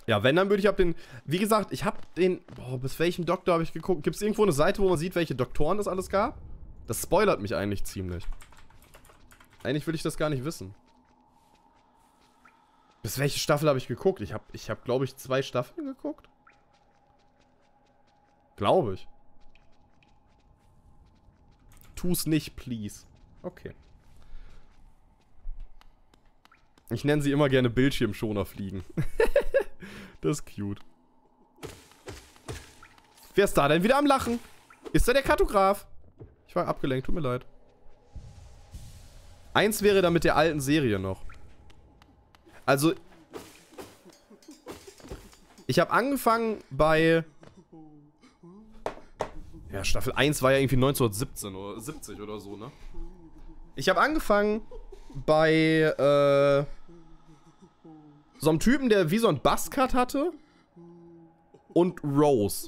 Ja, wenn, dann würde ich ab den... Wie gesagt, ich habe den... Boah, bis welchem Doktor habe ich geguckt? Gibt es irgendwo eine Seite, wo man sieht, welche Doktoren es alles gab? Das spoilert mich eigentlich ziemlich. Eigentlich will ich das gar nicht wissen. Bis welche Staffel habe ich geguckt? Ich hab, glaube ich, 2 Staffeln geguckt. Glaube ich. Tu's nicht, please. Okay. Ich nenne sie immer gerne Bildschirmschoner fliegen. Das ist cute. Wer ist da denn wieder am Lachen? Ist da der Kartograf? Ich war abgelenkt, tut mir leid. 1 wäre da mit der alten Serie noch. Also, ich habe angefangen bei... Ja, Staffel 1 war ja irgendwie 1917 oder 70 oder so, ne? Ich habe angefangen bei, so einem Typen, der wie so ein Buzzcut hatte. Und Rose.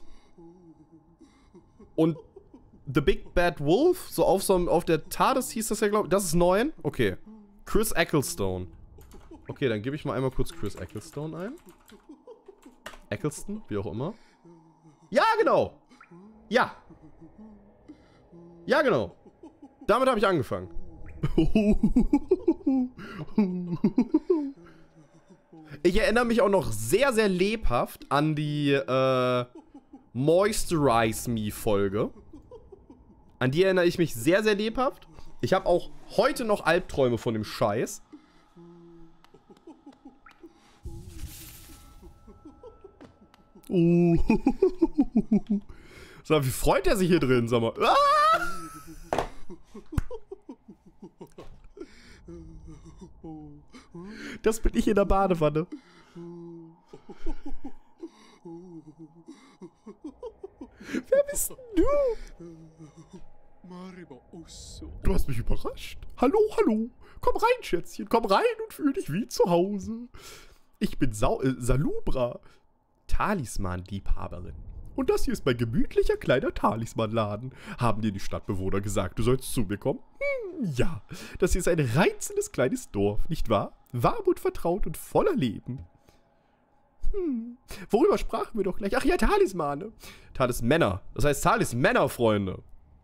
Und The Big Bad Wolf, so auf der TARDIS hieß das ja, glaube ich. Das ist 9? Okay. Chris Ecclestone. Okay, dann gebe ich mal einmal kurz Chris Ecclestone ein. Eccleston, wie auch immer. Ja, genau. Ja. Ja, genau. Damit habe ich angefangen. Ich erinnere mich auch noch sehr, sehr lebhaft an die Moisturize Me Folge. An die erinnere ich mich sehr, sehr lebhaft. Ich habe auch heute noch Albträume von dem Scheiß. Sag mal, wie freut er sich hier drin, sag mal. Ah! Das bin ich in der Badewanne. Wer bist du? Du hast mich überrascht. Hallo, hallo. Komm rein, Schätzchen. Komm rein und fühl dich wie zu Hause. Ich bin Salubra, Talisman-Liebhaberin. Und das hier ist mein gemütlicher kleiner Talismanladen. Haben dir die Stadtbewohner gesagt, du sollst zu mir kommen? Ja, das hier ist ein reizendes kleines Dorf, nicht wahr? Warm und vertraut und voller Leben. Worüber sprachen wir doch gleich? Ach ja, Talismane. Talismänner. Das heißt Talismänner, Freunde.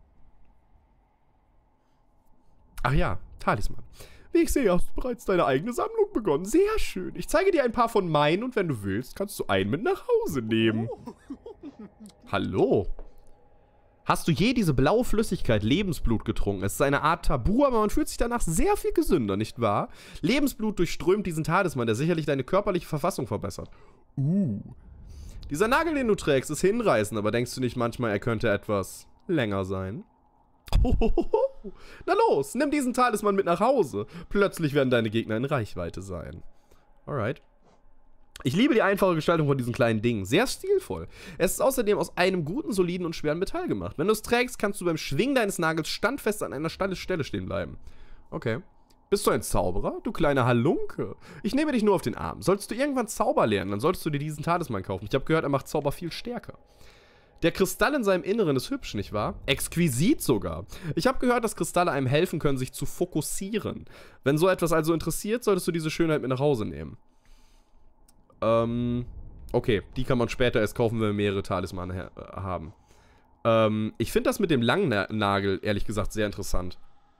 Ach ja, Talisman. Wie ich sehe, hast du bereits deine eigene Sammlung begonnen. Sehr schön. Ich zeige dir ein paar von meinen und wenn du willst, kannst du einen mit nach Hause nehmen. Hallo? Hast du je diese blaue Flüssigkeit Lebensblut getrunken? Es ist eine Art Tabu, aber man fühlt sich danach sehr viel gesünder, nicht wahr? Lebensblut durchströmt diesen Talisman, der sicherlich deine körperliche Verfassung verbessert. Dieser Nagel, den du trägst, ist hinreißend, aber denkst du nicht manchmal, er könnte etwas länger sein? Na los, nimm diesen Talisman mit nach Hause. Plötzlich werden deine Gegner in Reichweite sein. Alright. Ich liebe die einfache Gestaltung von diesen kleinen Dingen. Sehr stilvoll. Es ist außerdem aus einem guten, soliden und schweren Metall gemacht. Wenn du es trägst, kannst du beim Schwingen deines Nagels standfest an einer Stelle stehen bleiben. Okay. Bist du ein Zauberer? Du kleiner Halunke. Ich nehme dich nur auf den Arm. Sollst du irgendwann Zauber lernen, dann solltest du dir diesen Talisman kaufen. Ich habe gehört, er macht Zauber viel stärker. Der Kristall in seinem Inneren ist hübsch, nicht wahr? Exquisit sogar. Ich habe gehört, dass Kristalle einem helfen können, sich zu fokussieren. Wenn so etwas also interessiert, solltest du diese Schönheit mit nach Hause nehmen. Okay, die kann man später erst kaufen, wenn wir mehrere Talismane haben. Ich finde das mit dem langen Nagel, ehrlich gesagt, sehr interessant.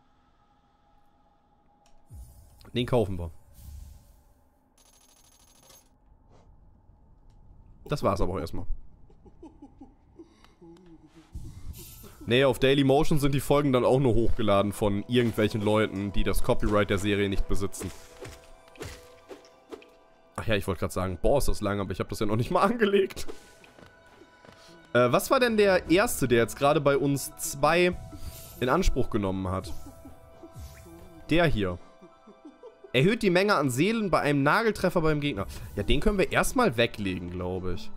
Den kaufen wir. Das war's aber auch erstmal. Nee, auf Dailymotion sind die Folgen dann auch nur hochgeladen von irgendwelchen Leuten, die das Copyright der Serie nicht besitzen. Ach ja, ich wollte gerade sagen, boah, ist das lang, aber ich habe das ja noch nicht mal angelegt. Was war denn der erste, der jetzt gerade bei uns 2 in Anspruch genommen hat? Der hier. Erhöht die Menge an Seelen bei einem Nageltreffer beim Gegner. Ja, den können wir erstmal weglegen, glaube ich.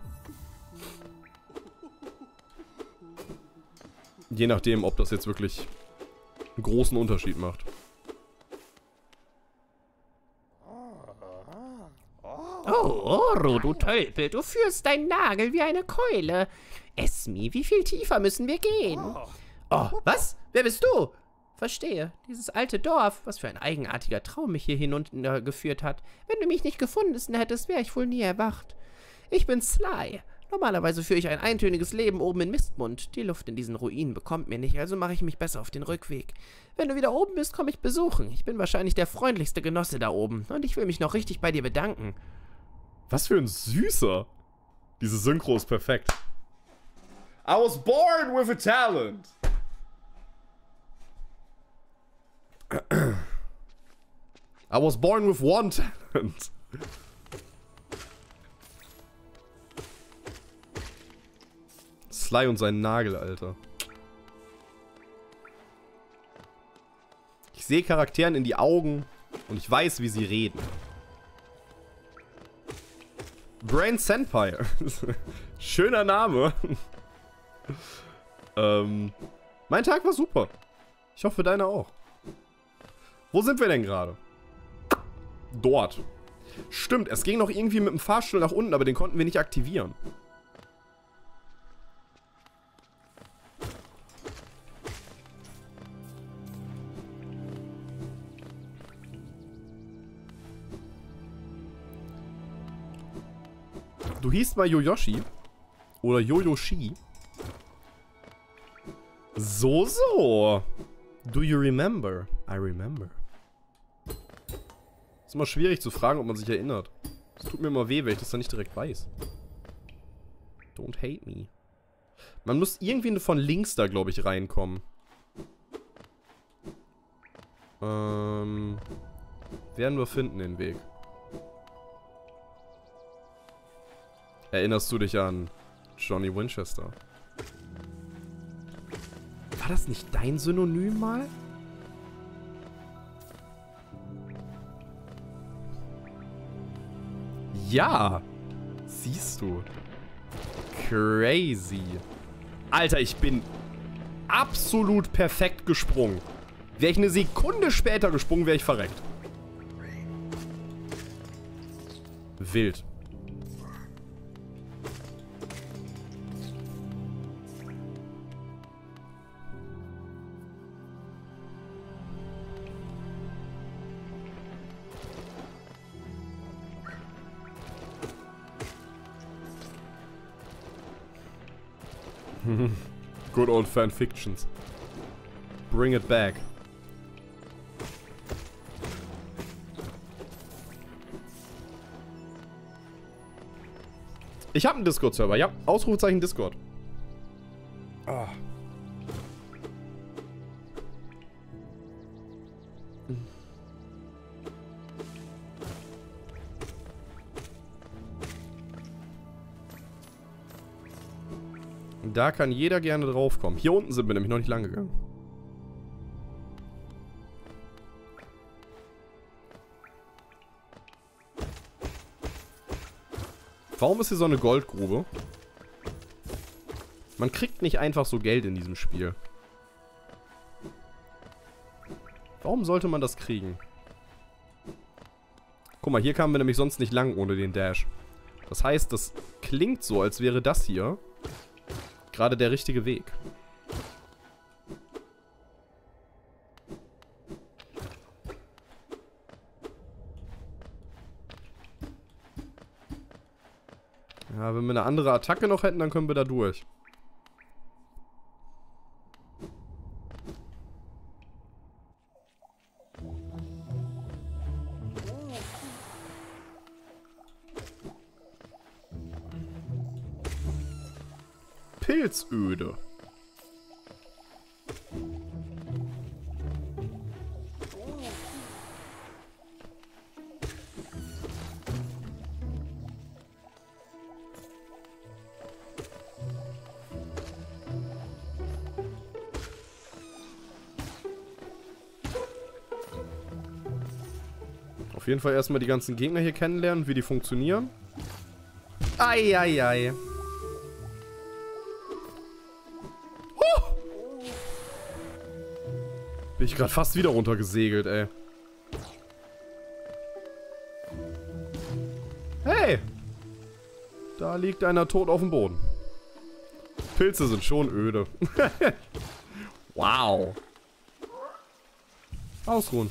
Je nachdem, ob das jetzt wirklich einen großen Unterschied macht. Oh, Oro, du Tölpel, du führst deinen Nagel wie eine Keule. Esmi, wie viel tiefer müssen wir gehen? Oh, was? Wer bist du? Verstehe, dieses alte Dorf, was für ein eigenartiger Traum mich hier hinuntergeführt hat. Wenn du mich nicht gefunden hättest, wäre ich wohl nie erwacht. Ich bin Sly. Normalerweise führe ich ein eintöniges Leben oben in Mistmund. Die Luft in diesen Ruinen bekommt mir nicht, also mache ich mich besser auf den Rückweg. Wenn du wieder oben bist, komme ich besuchen. Ich bin wahrscheinlich der freundlichste Genosse da oben. Und ich will mich noch richtig bei dir bedanken. Was für ein Süßer. Diese Synchro ist perfekt. I was born with a talent. I was born with one talent. Sly und sein Nagel, Alter. Ich sehe Charakteren in die Augen und ich weiß, wie sie reden. Brain Senpai. Schöner Name. Mein Tag war super. Ich hoffe, deiner auch. Wo sind wir denn gerade? Dort. Stimmt, es ging noch irgendwie mit dem Fahrstuhl nach unten, aber den konnten wir nicht aktivieren. Du hießt mal Yoyoshi. Oder Yoyoshi. So. Do you remember? I remember. Ist immer schwierig zu fragen, ob man sich erinnert. Es tut mir immer weh, weil ich das dann nicht direkt weiß. Don't hate me. Man muss irgendwie von links da, glaube ich, reinkommen. Werden wir finden den Weg. Erinnerst du dich an Johnny Winchester? War das nicht dein Synonym mal? Ja. Siehst du. Crazy. Alter, ich bin absolut perfekt gesprungen. Wäre ich eine Sekunde später gesprungen, wäre ich verreckt. Wild. Good old fanfictions. Bring it back. Ich habe einen Discord-Server, ja. Ausrufezeichen Discord. Ah. Da kann jeder gerne draufkommen. Hier unten sind wir nämlich noch nicht lang gegangen. Warum ist hier so eine Goldgrube? Man kriegt nicht einfach so Geld in diesem Spiel. Warum sollte man das kriegen? Guck mal, hier kamen wir nämlich sonst nicht lang ohne den Dash. Das heißt, das klingt so, als wäre das hier gerade der richtige Weg. Ja, wenn wir eine andere Attacke noch hätten, dann können wir da durch. Pilzöde. Auf jeden Fall erstmal die ganzen Gegner hier kennenlernen, wie die funktionieren. Eieiei. Bin ich gerade fast wieder runtergesegelt, ey. Hey! Da liegt einer tot auf dem Boden. Pilze sind schon öde. Wow. Ausruhen.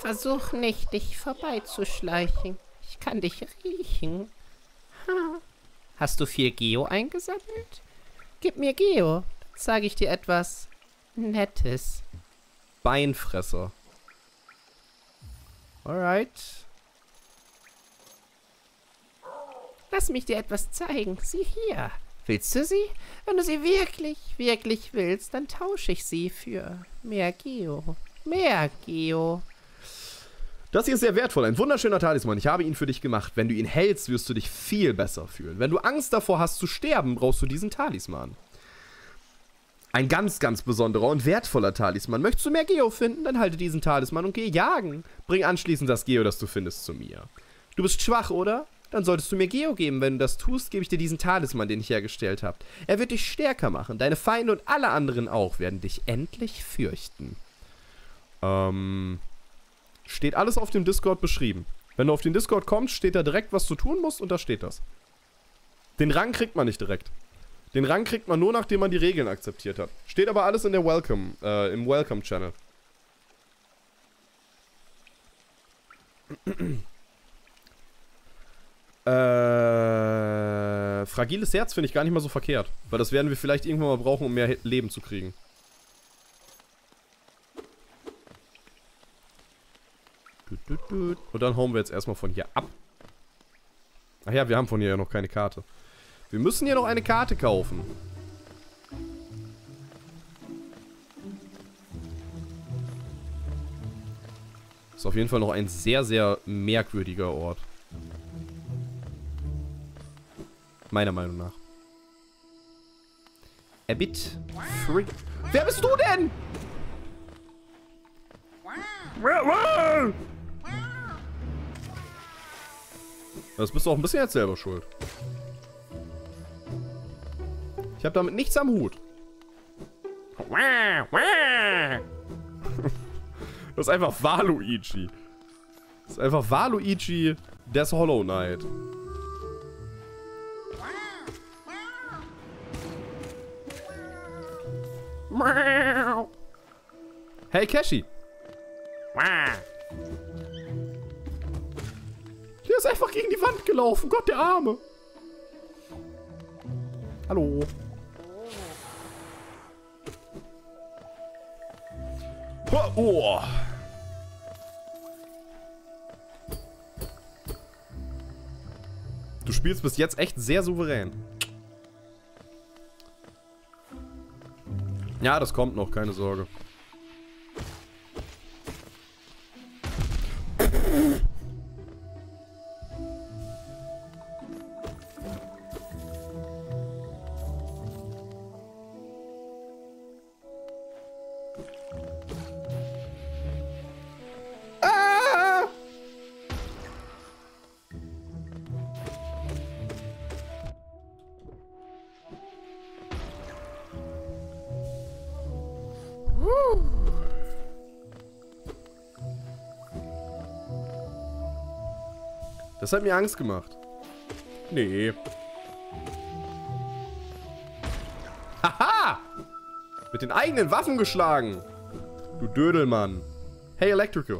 Versuch nicht, dich vorbeizuschleichen. Ich kann dich riechen. Ha. Hast du viel Geo eingesammelt? Gib mir Geo, dann sage ich dir etwas Nettes. Beinfresser. Alright. Lass mich dir etwas zeigen. Sieh hier. Willst du sie? Wenn du sie wirklich, wirklich willst, dann tausche ich sie für mehr Geo. Mehr Geo. Das hier ist sehr wertvoll. Ein wunderschöner Talisman. Ich habe ihn für dich gemacht. Wenn du ihn hältst, wirst du dich viel besser fühlen. Wenn du Angst davor hast zu sterben, brauchst du diesen Talisman. Ein ganz, ganz besonderer und wertvoller Talisman. Möchtest du mehr Geo finden? Dann halte diesen Talisman und geh jagen. Bring anschließend das Geo, das du findest, zu mir. Du bist schwach, oder? Dann solltest du mir Geo geben. Wenn du das tust, gebe ich dir diesen Talisman, den ich hergestellt habe. Er wird dich stärker machen. Deine Feinde und alle anderen auch werden dich endlich fürchten. Steht alles auf dem Discord beschrieben. Wenn du auf den Discord kommst, steht da direkt, was du tun musst, und da steht das. Den Rang kriegt man nicht direkt. Den Rang kriegt man nur, nachdem man die Regeln akzeptiert hat. Steht aber alles in der im Welcome-Channel. Fragiles Herz finde ich gar nicht mal so verkehrt. Weil das werden wir vielleicht irgendwann mal brauchen, um mehr Leben zu kriegen. Und dann hauen wir jetzt erstmal von hier ab. Ach ja, wir haben von hier ja noch keine Karte. Wir müssen hier noch eine Karte kaufen. Ist auf jeden Fall noch ein sehr, sehr merkwürdiger Ort. Meiner Meinung nach. A bit freak. Wer bist du denn? Das bist du auch ein bisschen jetzt selber schuld. Ich habe damit nichts am Hut. Das ist einfach Waluigi. Das ist einfach Waluigi des Hollow Knight. Hey Kashi. Der ist einfach gegen die Wand gelaufen. Gott, der Arme. Hallo. Oh. Du spielst bis jetzt echt sehr souverän. Ja, das kommt noch, keine Sorge. Das hat mir Angst gemacht. Nee. Haha! Mit den eigenen Waffen geschlagen. Du Dödelmann. Hey, Electrical.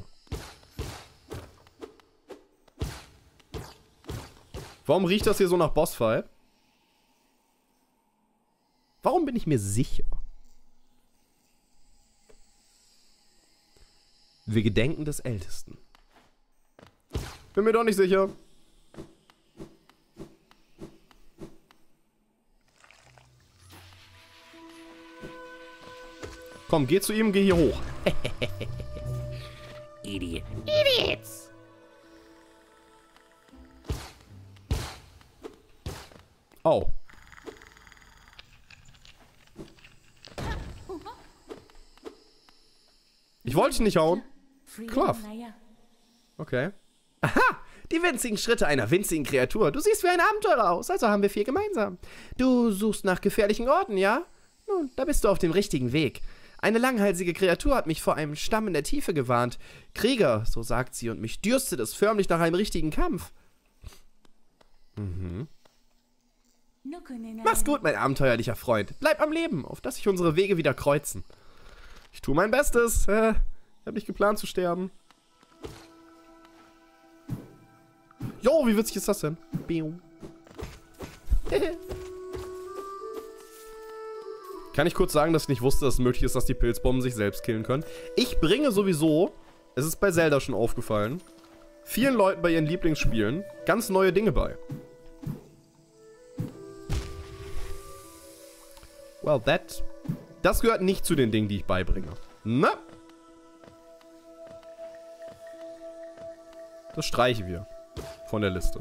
Warum riecht das hier so nach Bossfight? Warum bin ich mir sicher? Wir gedenken des Ältesten. Bin mir doch nicht sicher. Komm, geh zu ihm, geh hier hoch. Idiot. Idiots! Au. Ich wollte dich nicht hauen. Klaff. Okay. Aha! Die winzigen Schritte einer winzigen Kreatur. Du siehst wie ein Abenteurer aus, also haben wir viel gemeinsam. Du suchst nach gefährlichen Orten, ja? Nun, da bist du auf dem richtigen Weg. Eine langhalsige Kreatur hat mich vor einem Stamm in der Tiefe gewarnt. Krieger, so sagt sie, und mich dürstet es förmlich nach einem richtigen Kampf. Mhm. Mach's gut, mein abenteuerlicher Freund. Bleib am Leben, auf dass sich unsere Wege wieder kreuzen. Ich tue mein Bestes. Ich hab nicht geplant zu sterben. Jo, wie witzig ist das denn? Kann ich kurz sagen, dass ich nicht wusste, dass es möglich ist, dass die Pilzbomben sich selbst killen können? Ich bringe sowieso, es ist bei Zelda schon aufgefallen, vielen Leuten bei ihren Lieblingsspielen ganz neue Dinge bei. Well, das gehört nicht zu den Dingen, die ich beibringe. Na? Das streichen wir von der Liste.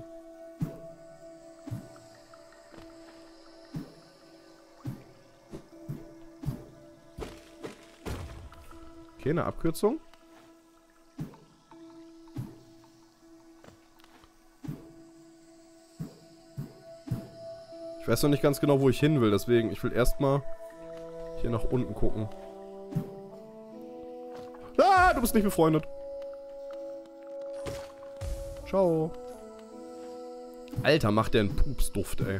Okay, eine Abkürzung. Ich weiß noch nicht ganz genau, wo ich hin will, deswegen, ich will erstmal hier nach unten gucken. Ah, du bist nicht befreundet. Ciao. Alter, macht der einen Pupsduft, ey.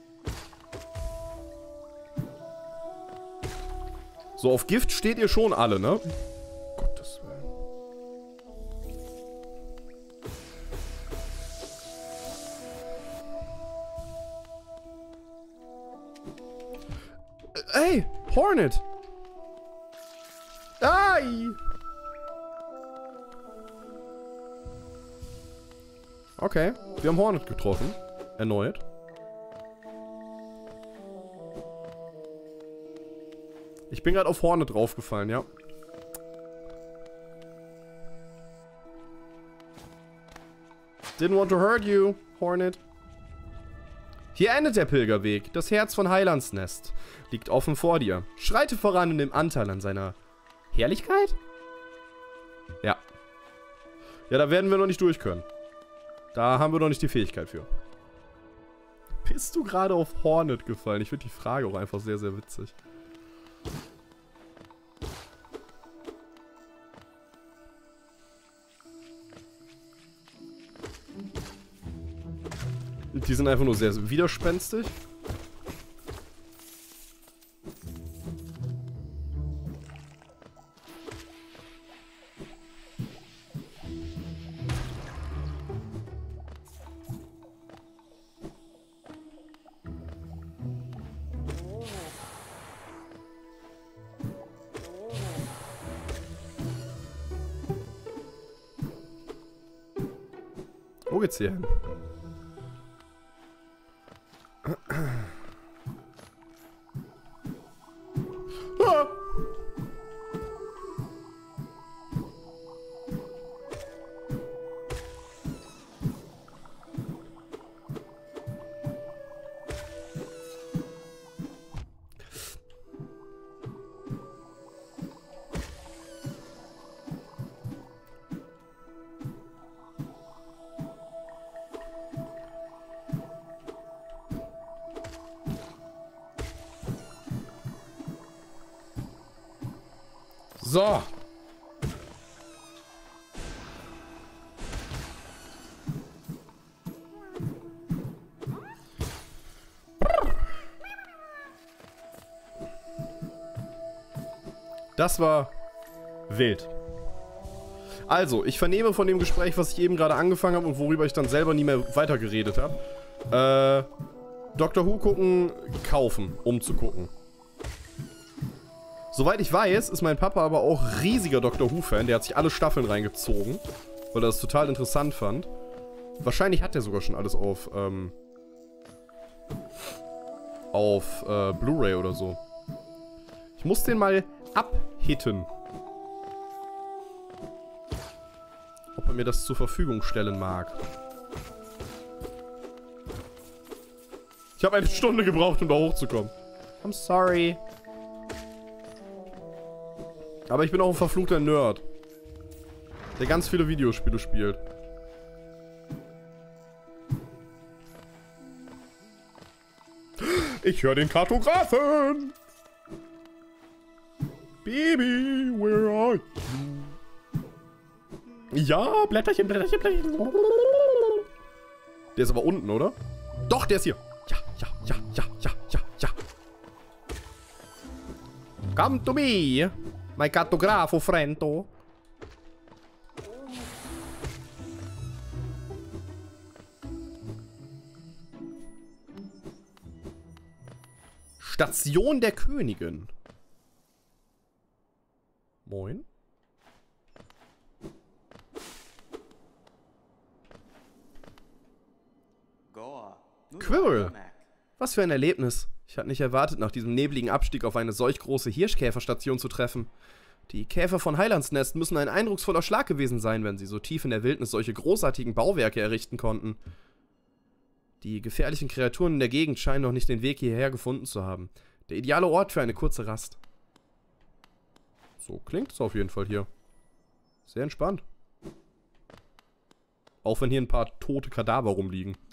So, auf Gift steht ihr schon alle, ne? Gottes Willen. Ey, Hornet. Ai. Okay, wir haben Hornet getroffen. Erneut. Ich bin gerade auf Hornet draufgefallen, ja. Didn't want to hurt you, Hornet. Hier endet der Pilgerweg. Das Herz von Heilandsnest liegt offen vor dir. Schreite voran und nimm Anteil an seiner Herrlichkeit? Ja. Ja, da werden wir noch nicht durch können. Da haben wir noch nicht die Fähigkeit für. Bist du gerade auf Hornet gefallen? Ich finde die Frage auch einfach sehr, sehr witzig. Die sind einfach nur sehr widerspenstig. Wo geht's hier hin? Ah. So. Das war wild. Also, ich vernehme von dem Gespräch, was ich eben gerade angefangen habe und worüber ich dann selber nie mehr weitergeredet habe. Doctor Who gucken, kaufen, um zu gucken. Soweit ich weiß, ist mein Papa aber auch riesiger Doctor Who-Fan. Der hat sich alle Staffeln reingezogen, weil er das total interessant fand. Wahrscheinlich hat er sogar schon alles auf Blu-ray oder so. Ich muss den mal abhitten. Ob er mir das zur Verfügung stellen mag. Ich habe 1 Stunde gebraucht, um da hochzukommen. I'm sorry. Aber ich bin auch ein verfluchter Nerd, der ganz viele Videospiele spielt. Ich höre den Kartografen! Baby, where are you? Ja, Blätterchen, Blätterchen, Blätterchen. Der ist aber unten, oder? Doch, der ist hier. Ja. Come to me. My cartografo friendo. Station der Königin. Moin. Quirrell. Was für ein Erlebnis. Ich hatte nicht erwartet, nach diesem nebligen Abstieg auf eine solch große Hirschkäferstation zu treffen. Die Käfer von Heilandsnest müssen ein eindrucksvoller Schlag gewesen sein, wenn sie so tief in der Wildnis solche großartigen Bauwerke errichten konnten. Die gefährlichen Kreaturen in der Gegend scheinen noch nicht den Weg hierher gefunden zu haben. Der ideale Ort für eine kurze Rast. So klingt es auf jeden Fall hier. Sehr entspannt. Auch wenn hier ein paar tote Kadaver rumliegen.